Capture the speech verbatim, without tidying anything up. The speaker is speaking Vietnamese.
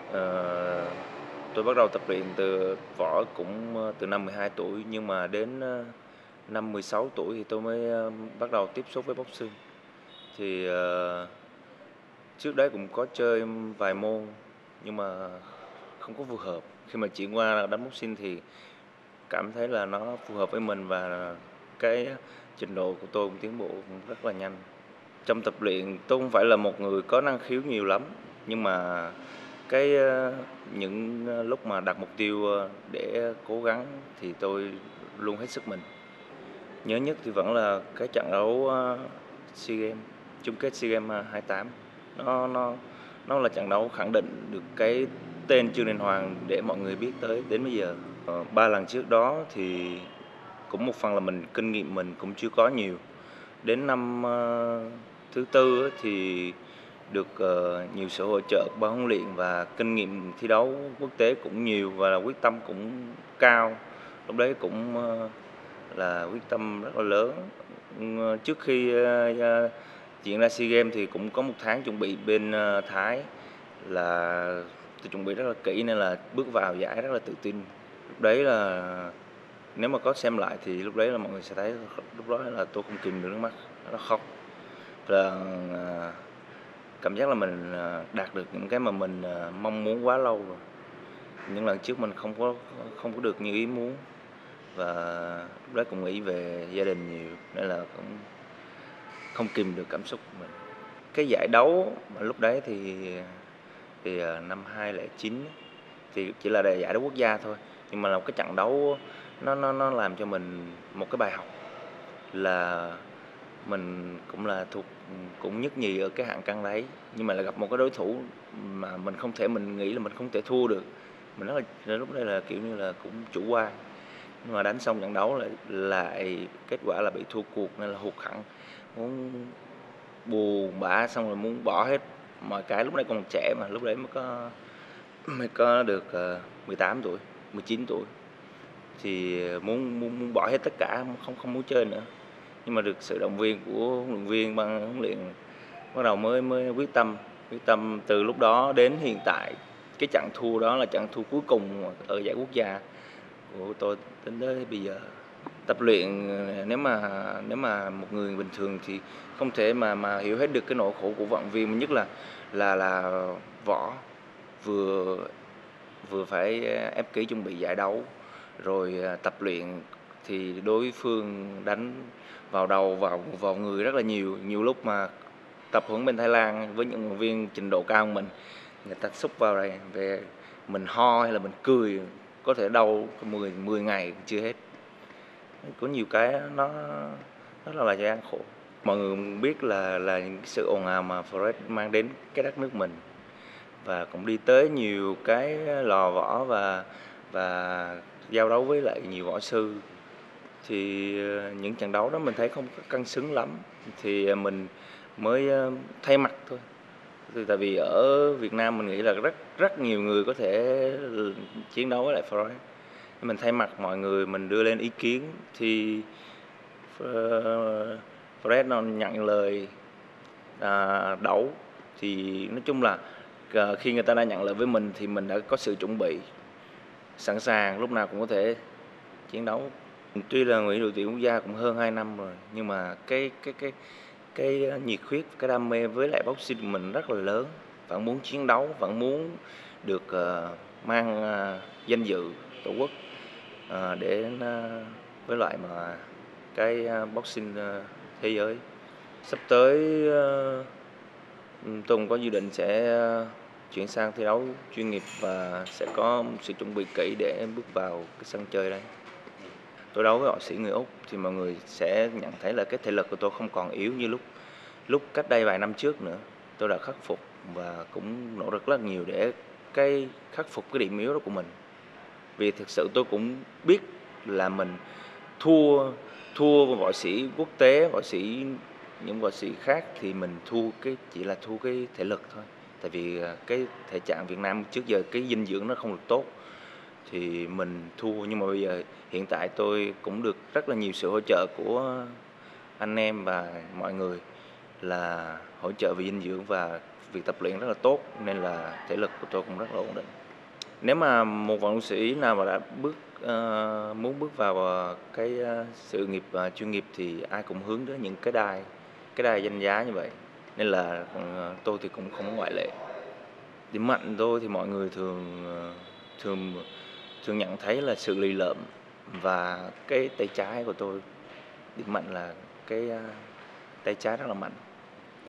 Ờ, tôi bắt đầu tập luyện từ võ cũng, ơ, từ năm mười hai tuổi, nhưng mà đến, ơ, năm mười sáu tuổi thì tôi mới, ơ, bắt đầu tiếp xúc với boxing. Thì, ờ, trước đấy cũng có chơi vài môn, nhưng mà không có phù hợp. Khi mà chuyển qua đánh boxing thì cảm thấy là nó phù hợp với mình và cái trình độ của tôi cũng tiến bộ cũng rất là nhanh. Trong tập luyện tôi không phải là một người có năng khiếu nhiều lắm, nhưng mà cái, ơ, những, ơ, lúc mà đặt mục tiêu, ơ, để cố gắng thì tôi luôn hết sức mình. Nhớ nhất thì vẫn là cái trận đấu, ơ, SEA Games, chung kết SEA Games, a, hai tám. Nó nó nó là trận đấu khẳng định được cái tên Trương Đình Hoàng để mọi người biết tới đến bây giờ. Ờ, ba lần trước đó thì cũng một phần là mình kinh nghiệm mình cũng chưa có nhiều. Đến năm, ơ, thứ tư á thì được, ờ, nhiều sự hỗ trợ của ban huấn luyện và kinh nghiệm thi đấu quốc tế cũng nhiều và quyết tâm cũng cao. Lúc đấy cũng, ơ, là quyết tâm rất là lớn. Ừm, ờ, trước khi, ơ, ơ, diễn ra SEA Games thì cũng có một tháng chuẩn bị bên, ơ, Thái, là tôi chuẩn bị rất là kỹ nên là bước vào giải rất là tự tin. Lúc đấy là nếu mà có xem lại thì lúc đấy là mọi người sẽ thấy lúc đó là tôi không kìm được nước mắt, nó khóc. Và, à, cảm giác là mình, à, đạt được những cái mà mình, à, mong muốn quá lâu rồi. Những lần trước mình không có không có được như ý muốn và lúc đấy cũng nghĩ về gia đình nhiều nên là cũng không kìm được cảm xúc của mình. Cái giải đấu mà lúc đấy thì thì, à, năm hai không không chín thì chỉ là giải đấu quốc gia thôi, nhưng mà là một cái trận đấu nó nó nó làm cho mình một cái bài học là mình cũng là thuộc cũng nhất nhì ở cái hạng cân đấy, nhưng mà lại gặp một cái đối thủ mà mình không thể mình nghĩ là mình không thể thua được. Mình rất là lúc đấy là, kiểu như là, cũng chủ quan, nhưng mà đánh xong trận đấu lại lại kết quả là bị thua cuộc nên là hụt hẫng, muốn buồn bã xong rồi muốn bỏ hết mọi cái. Lúc đấy còn trẻ mà, lúc đấy mới có mới có được, ờ, mười tám tuổi, mười chín tuổi thì muốn muốn muốn bỏ hết tất cả, không không muốn chơi nữa. Nhưng mà được sự động viên của huấn luyện viên, ban huấn luyện bắt đầu mới mới quyết tâm, quyết tâm từ lúc đó đến hiện tại. Cái trận thua đó là trận thua cuối cùng ở giải quốc gia của tôi tính tới bây giờ. Tập luyện, ờ, nếu mà nếu mà một người bình thường thì không thể mà mà hiểu hết được cái nỗi khổ của vận động viên, nhất là là là võ, vừa vừa phải ép ký chuẩn bị giải đấu, rồi, à, tập luyện thì đối phương đánh vào đầu, vào vào người rất là nhiều. Nhiều lúc mà tập huấn bên Thái Lan với những vận động viên trình độ cao hơn mình, người ta xúc vào đây về mình ho hay là mình cười có thể đau mười mười ngày chưa hết. Có nhiều cái nó rất là là gian khổ. Mọi người biết là là những sự ồn ào mà Fred mang đến cái đất nước mình và cũng đi tới nhiều cái lò võ và và giao đấu với lại nhiều võ sư. Thì, ờ, những trận đấu đó mình thấy không có cân xứng lắm, thì, à, mình mới, ơ, thay mặt thôi. Thì tại vì ở Việt Nam mình nghĩ là rất rất nhiều người có thể l chiến đấu với lại Floyd. Mình thay mặt mọi người mình đưa lên ý kiến thì Ờ, Fred nó nhận lời, à, đấu. Thì nói chung là, ờ, khi người ta đã nhận lời với mình thì mình đã có sự chuẩn bị, sẵn sàng lúc nào cũng có thể chiến đấu. Tuy là nghỉ đội tuyển quốc gia cũng hơn hai năm rồi, nhưng mà cái cái cái cái nhiệt huyết, cái đam mê với lại boxing của mình rất là lớn, vẫn muốn chiến đấu, vẫn muốn được, ờ, mang, a, danh dự Tổ quốc, ờ, đến, a, với lại mà cái, a, boxing, ơ, thế giới. Sắp tới, ơ, ừm, tôi cũng có dự định sẽ, a, chuyển sang thi đấu chuyên nghiệp và sẽ có sự chuẩn bị kỹ để bước vào cái sân chơi đấy. Tôi đấu với họa sĩ người Úc thì mọi người sẽ nhận thấy là cái thể lực của tôi không còn yếu như lúc lúc cách đây vài năm trước nữa. Tôi đã khắc phục và cũng nỗ lực rất là nhiều để cái khắc phục cái điểm yếu đó của mình. Vì thực sự tôi cũng biết là mình thua thua võ sĩ quốc tế, võ sĩ những võ sĩ khác thì mình thua cái chỉ là thua cái thể lực thôi. Tại vì, à, cái thể trạng Việt Nam trước giờ cái dinh dưỡng nó không được tốt thì mình thua. Nhưng mà bây giờ hiện tại tôi cũng được rất là nhiều sự hỗ trợ của anh em và mọi người là hỗ trợ về dinh dưỡng và việc tập luyện rất là tốt nên là thể lực của tôi cũng rất là ổn định. Nếu mà một vận động sĩ nào mà đã bước ờ, muốn bước vào ờ, cái ờ, sự nghiệp ờ, chuyên nghiệp thì ai cũng hướng đến những cái đai cái đai danh giá như vậy, nên là ờ, tôi thì cũng không ngoại lệ. Điểm mạnh tôi thì mọi người thường ờ, thường thường nhận thấy là sự lì lợm và cái tay trái của tôi. Điểm mạnh là cái ờ, tay trái rất là mạnh.